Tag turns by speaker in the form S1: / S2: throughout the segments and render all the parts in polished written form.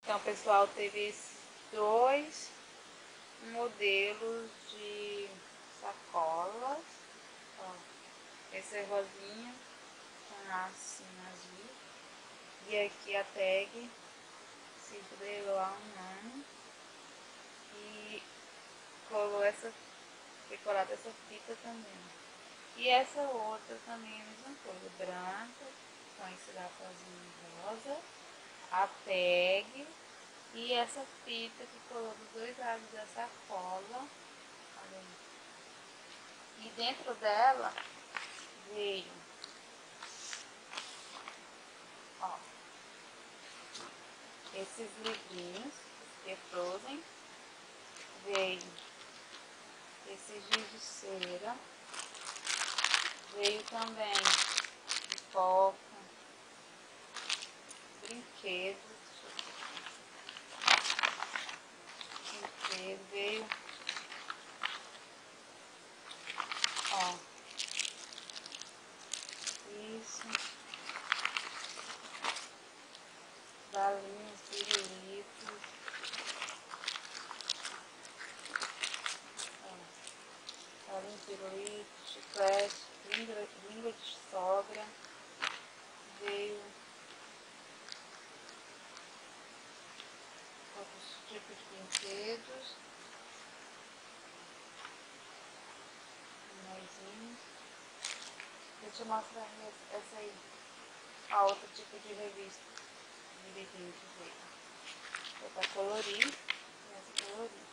S1: Então, pessoal, teve esses dois modelos de sacolas. Ó, esse é rosinha com lacinho azul. E aqui a tag Circo de Eloá 1 ano. E colou essa, decorada essa fita também. E essa outra também é a mesma coisa, branca, com esse garrafazinho rosa, a tag e essa fita que colou dos dois lados da sacola. Olha aí. E dentro dela veio, ó, esses livrinhos, que é Frozen, veio esse giz de cera, veio também pipoca, brinquedos, veio, ó, isso, balinhas, pirulitos, ó, balinha, pirulito, chiclete, língua de sogra, veio outros tipos de brinquedos, anéisinhos. Deixa eu mostrar essa aí, a outro tipo de revista de livrinho que veio. Essa colorir e essa colorir.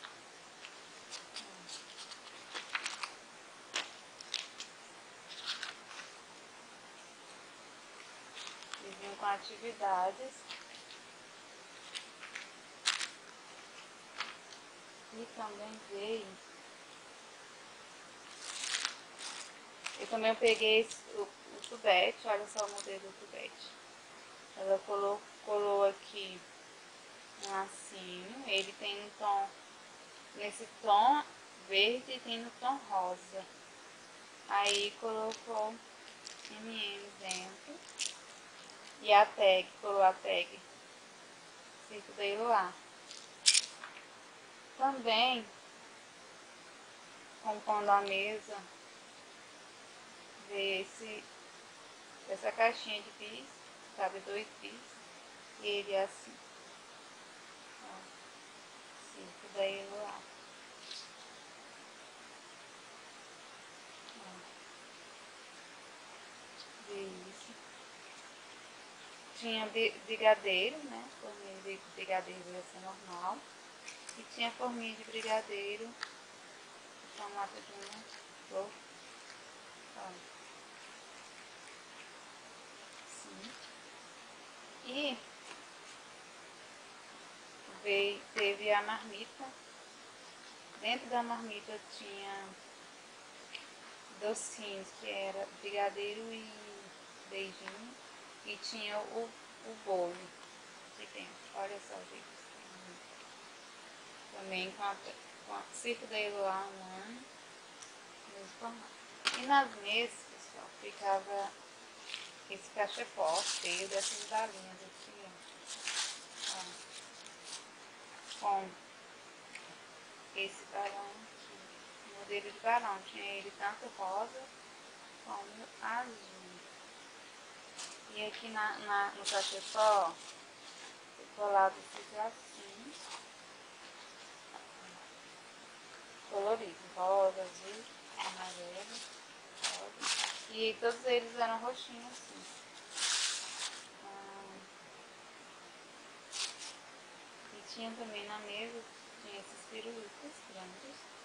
S1: Eles vinham com atividades. E também veio. Eu também peguei o tubete, olha só o modelo do tubete. Ela colou aqui um lacinho, ele tem um tom, nesse tom verde e tem no tom rosa. Aí colocou M&M dentro. E a tag, colou a tag Circo de Eloá. Também, compondo a mesa, veio essa caixinha de bis, cabe 2 bis, e ele é assim, ó, Circo de Eloá. Veio isso. Tinha brigadeiro, né, forminha de brigadeiro ia ser normal, e tinha forminha de brigadeiro, formato de uma flor, olha. E teve a marmita. Dentro da marmita tinha docinhos, que era brigadeiro e beijinho. E tinha o bolo aqui dentro. Olha só, gente. Também com a Circo de Eloá 1 ano. Mesmo formato. E nas mesas, pessoal, ficava esse cachepó cheio dessas balinhas aqui, ó. Com esse balão aqui, o modelo de balão, tinha ele tanto rosa como azul. E aqui no cachepó, foi colado esses lacinhos coloridos, rosa, azul, amarelo, rosa. E todos eles eram roxinhos assim. E tinha também na mesa, tinha esses pirulitos grandes.